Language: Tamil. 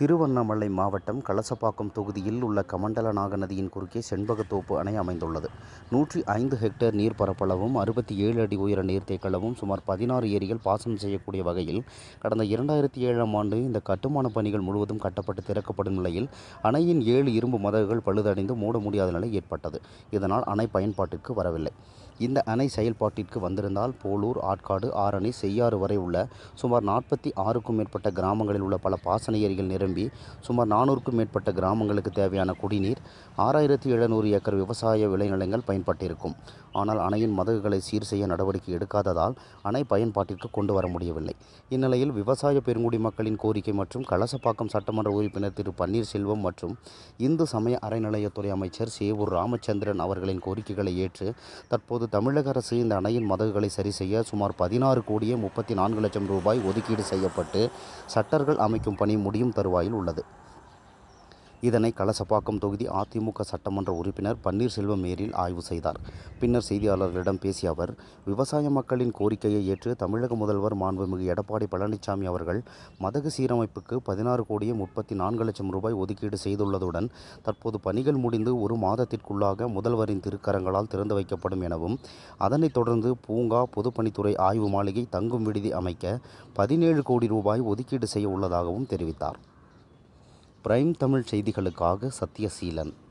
திருவண்ணாமலை மாவட்டம் கலசப்பாக்கம் தொகுதியில் உள்ள கமண்டலநாக நதியின் குறுக்கே செண்பகத்தோப்பு அணை அமைந்துள்ளது. 105 ஹெக்டேர் நீர் பரப்பளவும் 67 அடி உயர நீர்த்தேக்களவும் சுமார் 16 ஏரிகள் பாசனம் செய்யக்கூடிய வகையில் கடந்த 2007ஆம் ஆண்டு இந்த கட்டுமான பணிகள் முழுவதும் கட்டப்பட்டு திறக்கப்படும் நிலையில் அணையின் 7 இரும்பு மதகுகள் பழுதடைந்து மூட முடியாத நிலை ஏற்பட்டது. இதனால் அணை பயன்பாட்டிற்கு வரவில்லை. இந்த அணை செயல்பாட்டிற்கு வந்திருந்தால் போலூர், ஆட்காடு, ஆரணி, செய்யாறு வரை உள்ள சுமார் 46க்கும் மேற்பட்ட கிராமங்களில் உள்ள பல பாசன ஏரிகள் நிரம்பி சுமார் 400க்கும் மேற்பட்ட கிராமங்களுக்கு தேவையான குடிநீர், 6700 ஏக்கர் விவசாய விளைநிலங்கள் பயன்பட்டிருக்கும். ஆனால் அணையின் மதகுகளை சீர் செய்ய நடவடிக்கை எடுக்காததால் அணை பயன்பாட்டிற்கு கொண்டு வர முடியவில்லை. இந்நிலையில் விவசாய பெருங்குடி மக்களின் கோரிக்கை மற்றும் கலசப்பாக்கம் சட்டமன்ற உறுப்பினர் திரு பன்னீர்செல்வம் மற்றும் இந்து சமய அறநிலையத்துறை அமைச்சர் சேவூர் ராமச்சந்திரன் அவர்களின் கோரிக்கைகளை ஏற்று தற்போது தமிழக அரசு இந்த அணையின் மதகுகளை சரி செய்ய சுமார் 16,34 லட்சம் ரூபாய் ஒதுக்கீடு செய்யப்பட்டு ஷட்டர்கள் அமைக்கும் பணி முடியும் தருவாயில் உள்ளது. இதனை கலசப்பாக்கம் தொகுதி அதிமுக சட்டமன்ற உறுப்பினர் பன்னீர்செல்வம் நேரில் ஆய்வு செய்தார். பின்னர் செய்தியாளர்களிடம் பேசிய அவர், விவசாய மக்களின் கோரிக்கையை ஏற்று தமிழக முதல்வர் மாண்புமிகு எடப்பாடி பழனிசாமி அவர்கள் மதகு சீரமைப்புக்கு 16,34 லட்சம் ரூபாய் ஒதுக்கீடு செய்துள்ளதுடன் தற்போது பணிகள் முடிந்து ஒரு மாதத்திற்குள்ளாக முதல்வரின் திருக்கரங்களால் திறந்து வைக்கப்படும் எனவும், அதனைத் தொடர்ந்து பூங்கா, பொதுப்பணித்துறை ஆய்வு மாளிகை, தங்கும் விடுதி அமைக்க 17 கோடி ரூபாய் ஒதுக்கீடு செய்ய உள்ளதாகவும் தெரிவித்தார். பிரைம் தமிழ் செய்திகளுக்காக சத்யசீலன்.